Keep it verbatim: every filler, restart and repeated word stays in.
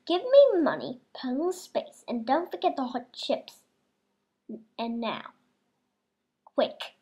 Give me money, puzzle space, and don't forget the hot chips. And now, quick!